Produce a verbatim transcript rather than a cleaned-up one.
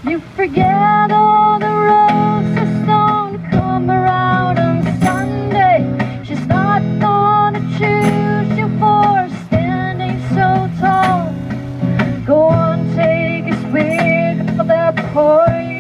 You forget all the roses don't come around on Sunday. She's not the one to choose you for standing so tall. Go on, take a swig of that pour.